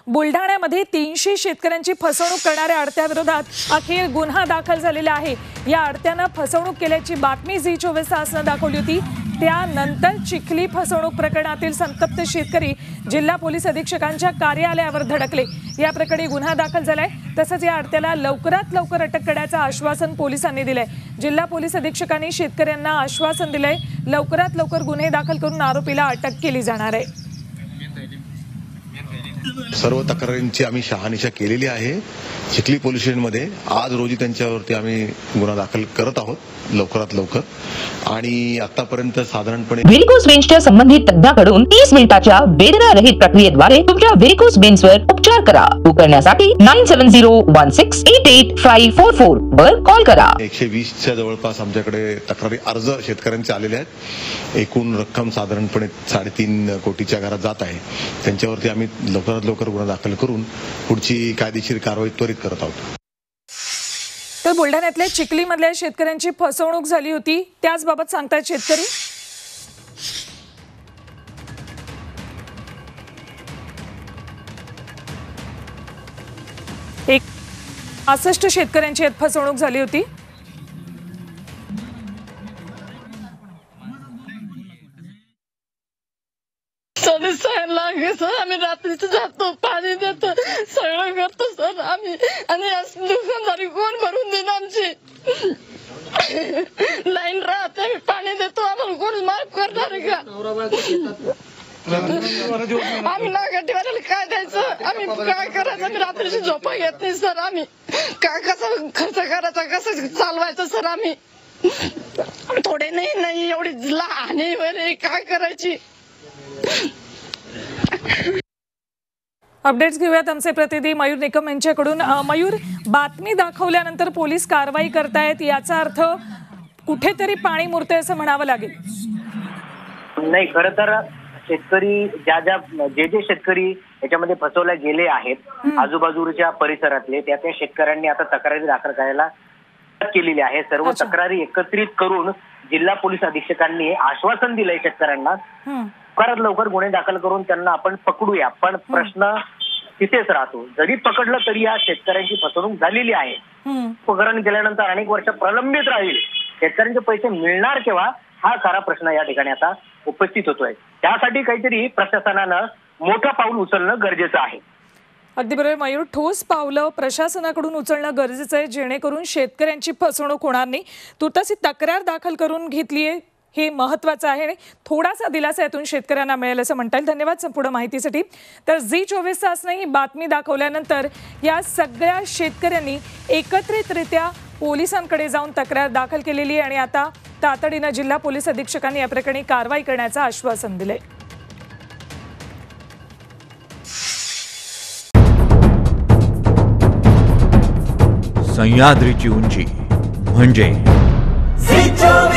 बुलढाण्यामध्ये 300 शेतकऱ्यांची फसवणूक करणाऱ्या अडत्याविरोधात अखेर गुन्हा दाखल झालेला आहे। या अडत्यानं फसवणूक केल्याची बातमी झी 24 तासनं दाखवली होती। त्यानंतर चिखली फसवणूक प्रकरणातील संतप्त शेतकरी जिल्हा पोलीस अधीक्षकांच्या कार्यालयावर धडकले। या प्रकरणी गुन्हा दाखल झालाय। तसंच या अडत्याला लवकरात लवकर अटक करण्याचं आश्वासन पोलिसांनी दिलंय। जिल्हा पोलीस अधीक्षकांनी शेतकऱ्यांना आश्वासन दिलंय, लवकरात लवकर गुन्हे दाखल करून आरोपीला अटक केली जाणार आहे। सर्व तक्रारींची आम्ही शहानिशा केलेली आहे। चिखली पोलीस स्टेशनमध्ये आज रोजी त्यांच्यावरती आम्ही गुन्हा दाखल करत आहोत लवकरात लवकर। आणि आतापर्यंत साधारणपणे व्हेरिकोज वेन्सच्या संबंधित तज्ञाकडून 30 मिनिटाच्या वेदनारहित प्रक्रियेद्वारे तुमच्या व्हेरिकोज वेन्सवर उपचार करा। बुक करण्यासाठी 9701688544 वर कॉल करा। 120च्या जवळपास आमच्याकडे तक्रारी अर्ज शेतकऱ्यांचे आलेले आहेत। एकूण रक्कम साधारणपणे 3.5 कोटीच्या घरात जात आहे। त्यांच्यावरती आम्ही लवकरात लवकर गुन्हा दाखल करून पुढची कायदेशीर कारवाई त्वरित करत आहोत। तर बुलढाण्यातल्या चिखलीमधल्या शेतकऱ्यांची फसवणूक झाली होती, त्याच बाबत सांगतात शेतकरी। एक 65 शेतकऱ्यांची फसवणूक झाली होती। सर आम्ही रात्रीचं जातो, पाणी देतो, सगळं करतो सर आम्ही। आणि दुकानदारी कोण भरून देईन आमची? लाईन राहते, आम्ही पाणी देतो, आम्हाला कोण माफ करणार आहे का? आम्ही नागरिकांना काय द्यायचं? आम्ही काय करायचं? आम्ही रात्रीची झोपा घेत नाही सर। आम्ही काय कसं खर्च करायचा, कसं चालवायचं सर? आम्ही थोडे नाही एवढी लहान आहे, काय करायची? अपडेट्स घेऊयात आमचे प्रतिनिधी मयूर निकम यांच्याकडून। मयूर, बातमी दाखवल्यानंतर पोलीस कारवाई करतायत, याचा अर्थ कुठेतरी पाणी मुरतंय असं म्हणावं लागेल? नाही, खरं तर शेतकरी जे शेतकरी याच्यामध्ये फसवले गेले आहेत आजूबाजूच्या परिसरातले, त्या शेतकऱ्यांनी आता तक्रारी दाखल करायला केलेली आहे। सर्व तक्रारी एकत्रित करून जिल्हा पोलीस अधीक्षकांनी आश्वासन दिलंय शेतकऱ्यांना, लवकरात लवकर गुन्हे दाखल करून त्यांना आपण पकडूया। पण प्रश्न तिथेच राहतो, जरी पकडलं तरी या शेतकऱ्यांची फसवणूक झालेली आहे। प्रकरण केल्यानंतर अनेक वर्ष प्रलंबित राहील, शेतकऱ्यांचे पैसे मिळणार केव्हा हा खरा प्रश्न या ठिकाणी आता उपस्थित होतोय। त्यासाठी काहीतरी प्रशासनानं मोठं पाऊल उचलणं गरजेचं आहे। अगदी बरोबर मयूर, ठोस पावलं प्रशासनाकडून उचलणं गरजेचं आहे, जेणेकरून शेतकऱ्यांची फसवणूक होणार नाही। तुर्तास तक्रार दाखल करून घेतलीये, हे महत्त्वाचं आहे। थोडासा दिलासा यातून शेतकऱ्यांना मिळेल असं म्हणता येईल। धन्यवाद संपूर्ण माहितीसाठी। तर झी 24 तासने ही बातमी दाखवल्यानंतर या सगळ्या शेतकऱ्यांनी एकत्रितरित्या पोलिसांकडे जाऊन तक्रार दाखल केलेली आहे आणि आता तातडीनं जिल्हा पोलीस अधीक्षकांनी या प्रकरणी कारवाई करण्याचं आश्वासन दिलंय। सह्याद्रीची उंची म्हणजे